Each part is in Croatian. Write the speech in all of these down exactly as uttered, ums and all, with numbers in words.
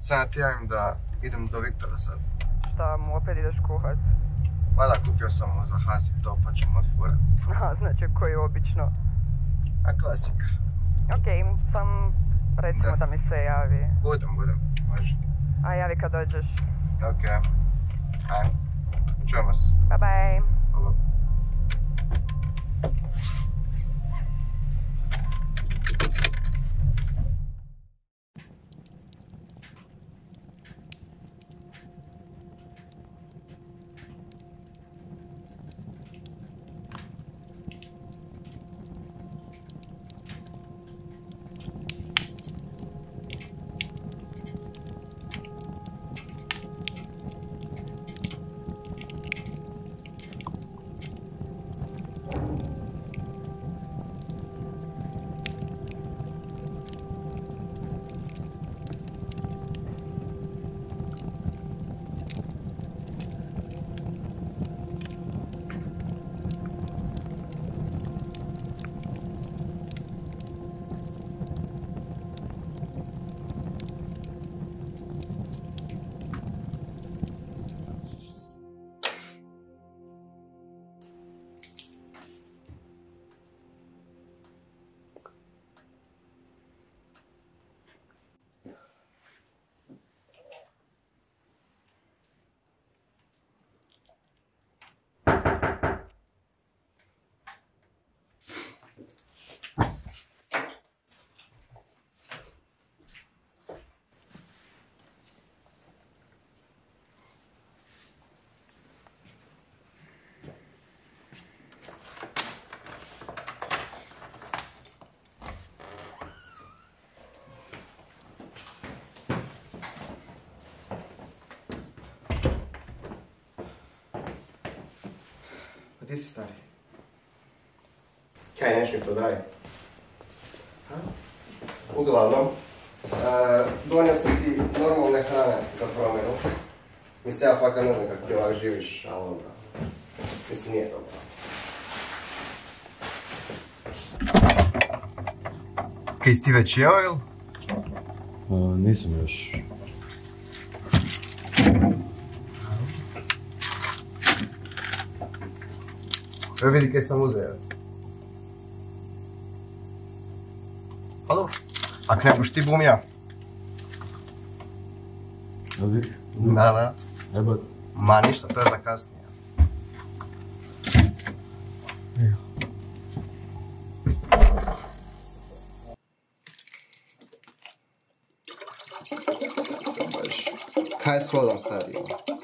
Sad ti javim da idem do Viktora sad. Šta, mu opet ideš kuhat? Valjda kupio sam mu za Hasi to pa ćemo otvorat. Aha, znači koji obično. A klasika. Okej, sam recimo da. da mi se javi. Budem, budem, može. A javi kad dođeš. Okej. Ajmo. Čujemo se. Bye bye. Hvala. Gdje si, stari? Kaj, neš mi pozdraviti? Uglavnom, e, donio sam ti normalne hrane za promjenu. Mislim, ja fakat ne znam kako ti ovak živiš, ali dobro. Mislim, nije dobro. Kaj, si ti već jeo, ili? Uh, nisam još. Evo vidi kaj sam uzeo. Pa dobro. Ak ne buš ti, bum ja. Jazik? Da, da. Ebat. Ma ništa, to je za kasnije. Kaj je s vodom, stari?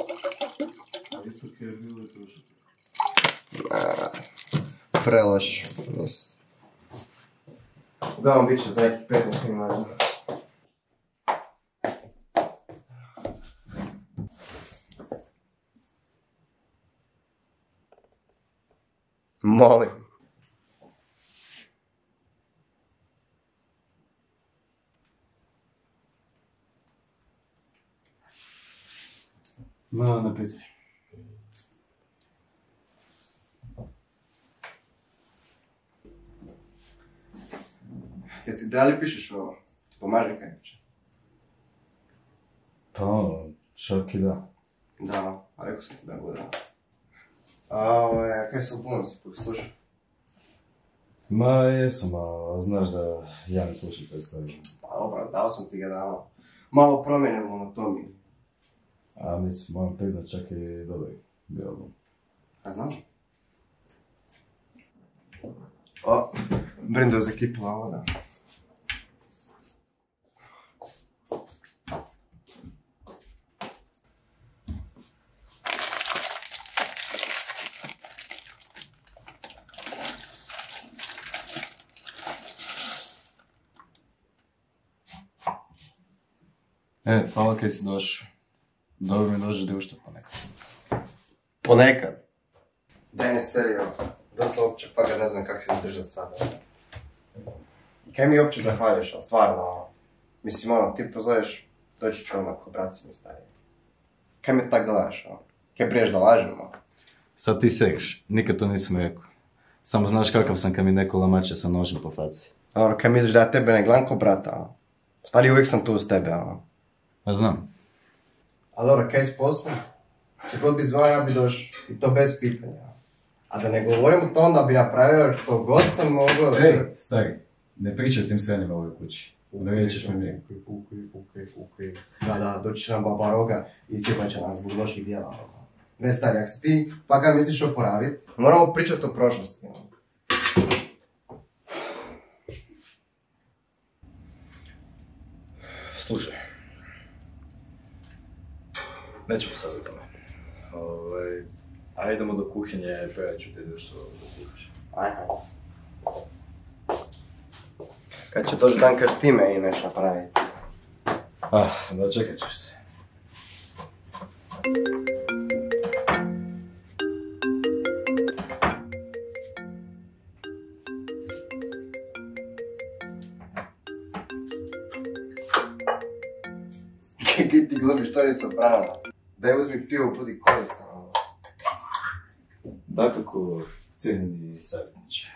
Prelaš, mislim. Uglavnom bit će za nekih petnaest minuta. Molim. Ma, ne pitaj. Jel ti da li pišeš ovo? Ti pomaže kaj neće? Pa ono, čak i da. Da, a rekao sam ti da bude. A ovo je, kaj se upuno si slušao? Ma jesam, a znaš da ja ne slušam te stvari. Pa dobro, dao sam ti ga da ono, malo promijenim monotomiju. A mislim, moram priznat čak i dobar bio album. A znam? O, Brenda je zakipila voda. E, hvala kaj si došao. Dobro mi dođe da je ušto ponekad. Ponekad? Daj mi serio, doslovče pa ga ne znam kak se izdržat sada. I kaj mi uopće zahvaljuš, ali stvarno, mislim ono, ti pozoveš, doći ću odmah ko braci mi stari. Kaj me tak gledaš, ono? Kaj priješ da lažemo? Sad ti segiš, nikad to nisam rekao. Samo znaš kakav sam kad mi neko lamače sa nožem po faci. Dobro, kaj misliš da ja tebe ne gledam ko brata, ono? Stari, uvijek sam tu uz tebe, ono. Pa znam. A dobro, kaj s poslom? Če god bi zvao, ja bi došao. I to bez pitanja. A da ne govorim o tom da bi napravio što god sam mogao... Ej, stari, ne pričaj o tim sranjima u ovoj kući. Ne ćeš mi mi. Ukej, ukej, ukej. Da, da, doći će nam baba roga i sjebat će nas zbog loših djela. Ne, stari, ako si ti pa kad misliš oporaviti, moramo pričati o prošlosti. Slušaj. Nećemo sad o tome. Ovaj, a idemo do kuhinje, prije ću ti nešto da kuhaš. Ajde. Kad će doći dan kad ti me ideš napraviti? Ah, da čekat ćeš se. Kaj ti glumiš, to nisu prava. Daj uzmi pivo, budi koristan. Dakako, cijenjeni savjetniče.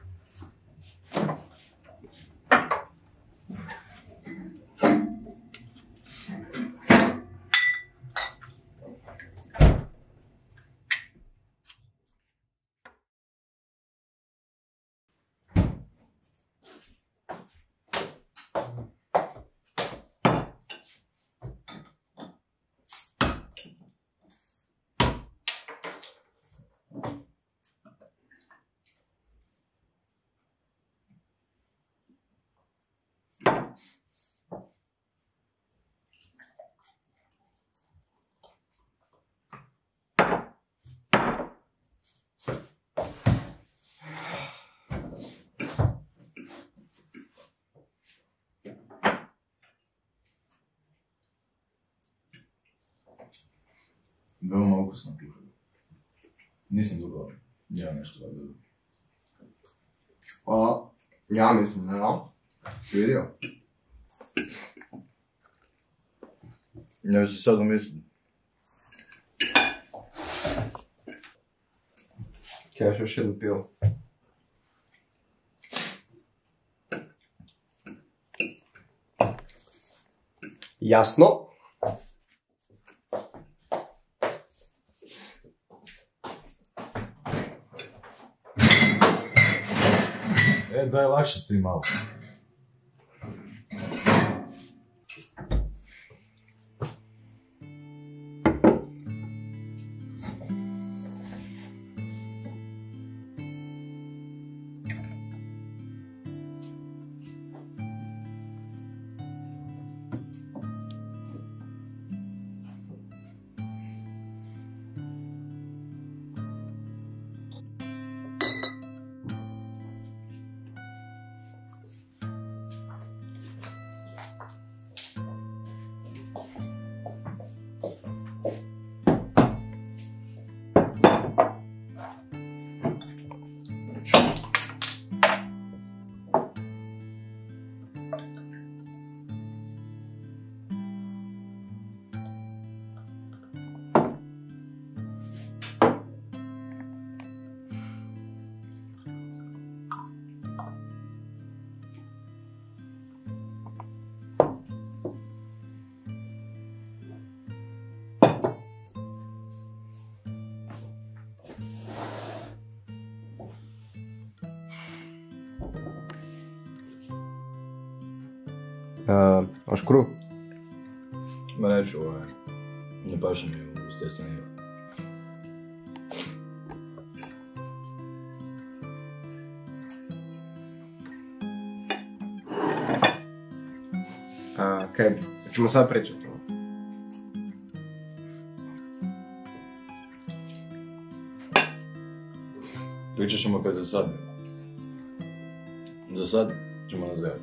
Veoma ukusno pivo. Nisam dugo jeo nešto da dobro. Hvala. Ja mislim, ne znam. Ti vidio? Ja se sad umislim. Kaj još jedno pivo? Jasno. E, daj lakše s tim malo. Uh, Oš kruh? Ma neću, ovaj, ne paša mi u stjestanju. A, kaj, ćemo sad pričati. Pričat ćemo kad zasadne. Za sad ćemo nazirati.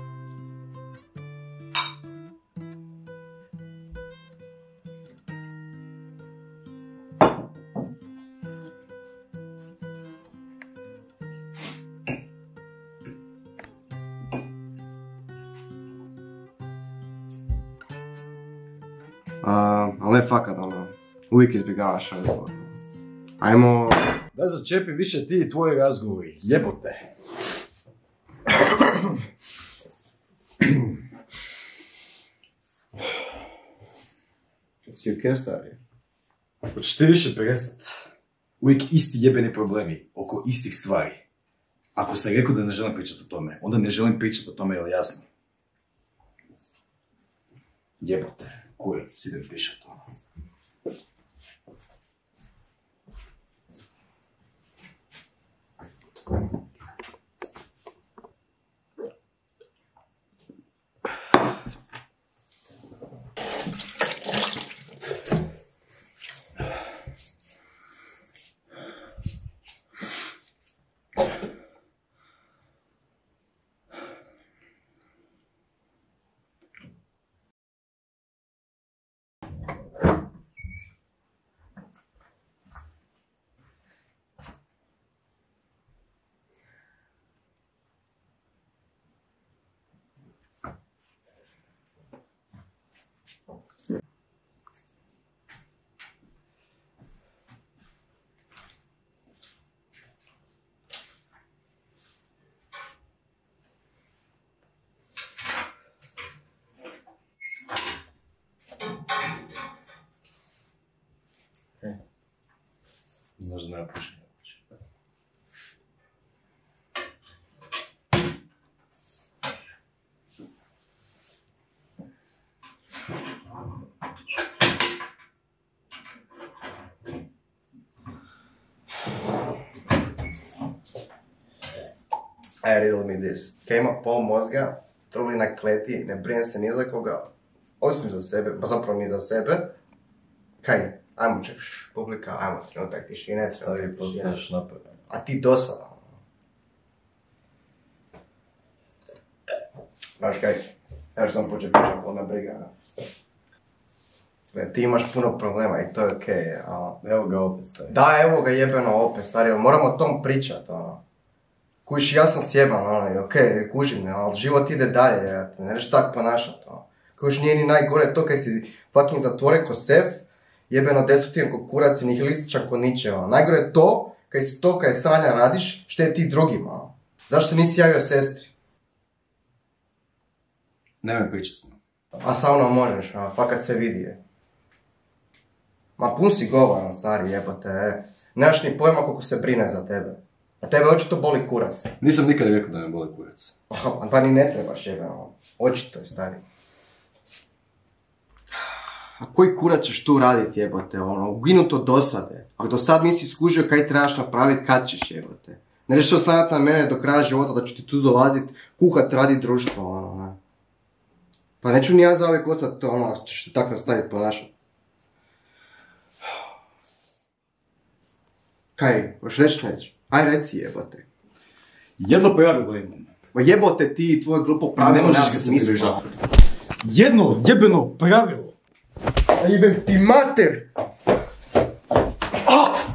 Uh, ali ne fakat, ono, uvijek izbjegavaš, ali ajmo... Da začepi više ti i tvoji razgovori, jebote. Si okej, stari? Hoćeš ti više prestat? Uvijek isti jebeni problemi, oko istih stvari. Ako sam rekao da ne želim pričati o tome, onda ne želim pričati o tome, je li jasno? Jebote, kurac, idem pišat ono. Znaš da nema pušenja kući. Aj, riddle me this. Kaj ima pol mozga, truli na kleti, ne brine se ni za koga, osim za sebe, pa zapravo ni za sebe. Kaj? Ajmo češ, publika, ajmo trenutak tišine. Stari, postaješ napad. A ti dosada. Znaš kaj, ja ću sam početi pričati, ona briga. Ti imaš puno problema i to je okej. Okay, evo ga opet, stari. Da, evo ga jebeno opet, stari, moramo o tom pričat, ono. Kužiš, ja sam sjeban, ono, i okej, okay, kužim, ali život ide dalje, ja, ne reš tak ponašat, ono. Kužiš, nije ni najgore to kaj si fucking zatvoren ko sef, jebeno destruktivan ko kurac i nihilističan ko niče, ono. Najgore je to, kaj si to kaj sranja radiš, šteti drugima, ono. Zašto se nisi javio sestri? Nemoj pričat s njom. A sa mnom možeš, a, fakat se vidi je. Ma pun si govoran, stari, jebote, e. Nemaš ni pojma koliko se brine za tebe. A tebe očito boli kurac. Nisam nikad rekao da me boli kurac. Oh, pa ni ne trebaš, jebeno. Očito je, stari. A koji kurac ćeš tu radit, jebote, ono, uginut od dosade. Ako do sad nisi skužio kaj trebaš napravit, kad ćeš, jebote. Ne reš oslanjat na mene do kraja života da ću ti tu dolazit, kuhat, radit društvo, ono, ne. Pa neću ni ja za uvijek ostat, ono, ćeš se tako nastavit ponašat. Kaj, hoš reći neći? Aj reci, jebote. Jedno pravilo imam. Ma jebote ti i tvoje glupo pravilo. Ne možeš ga se držati. Jedno jebeno pravilo. A jebem ti mater! Oh!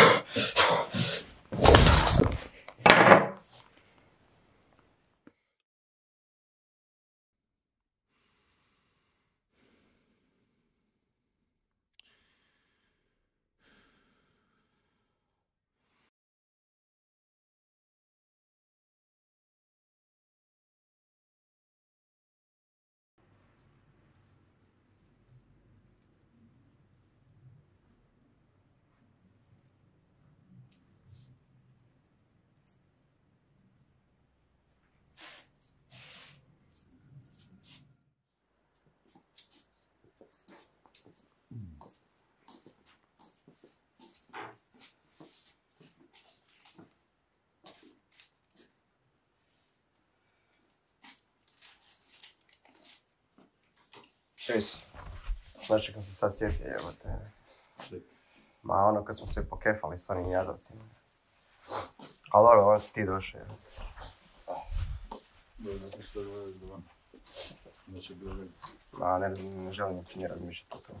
Šes. Znači kad se sad sjetio, jebote. Ma ono kad smo se pokefali s onim jazavcima. Ali dobro, on si ti došao, jebote. Dobro, da ti što gledaš da van. Znači je bilo već. Ma ne, ne želim uopće ni razmišljati o tome.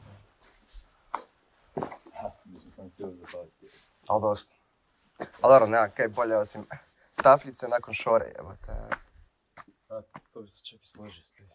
Mislim sam htio zapaliti. Ali dosta. Ali dobro, nema kaj bolje osim tafljice nakon šore, jebote. A, to bi se čak i složio s tim.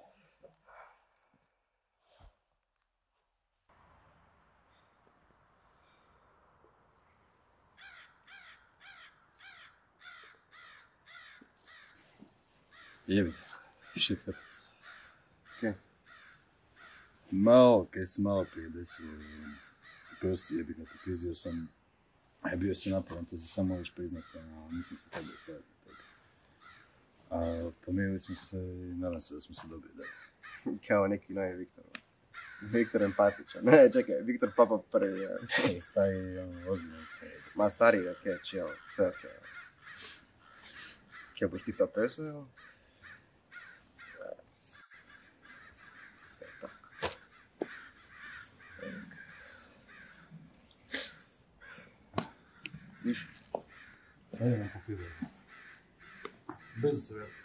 Jebi, shit happens. Okej. Malo, kaj se malo prije desilo, prosti je ga popizio sam, a bio sam napadan, to se samo možeš priznati, a nisam se trebao ispraviti toga. A pomirili smo se i nadam se da smo se dobili dalje. Kao neki novi Viktor. Viktor empatičan. Ne, čekaj, Viktor Papa prvi. Ja. Stari, ono, ozbiljno se. Ma stariji, okej, okay, chill, sve okej. Okay. Kaj boš ti to pesao, jel? Viš? Ajde nam popivaju. Brzo se vrati.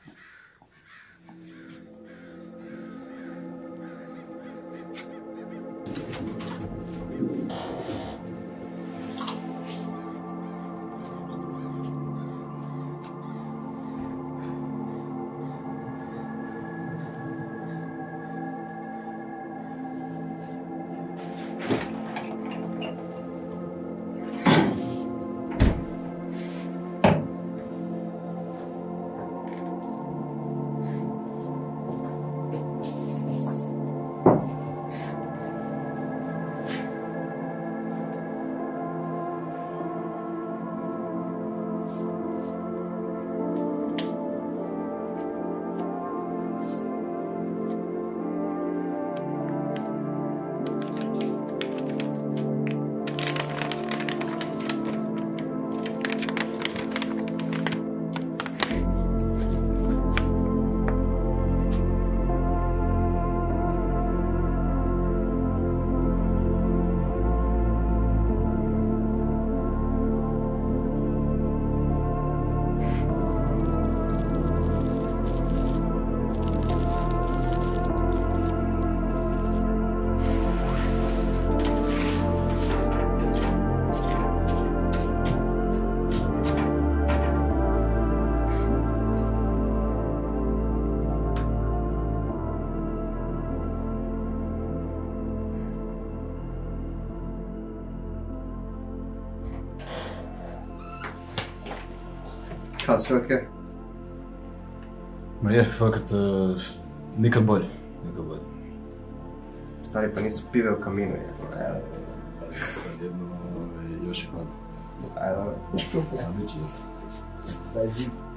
Kao, sve okej? Okay? Ma je, fakat, uh, nikad bolje, nikad bolje. Stari, pa nisu pive u kaminu, je. Evo, sad jedno, još je hladno. Ajde, dobro. Sad neće. Daj,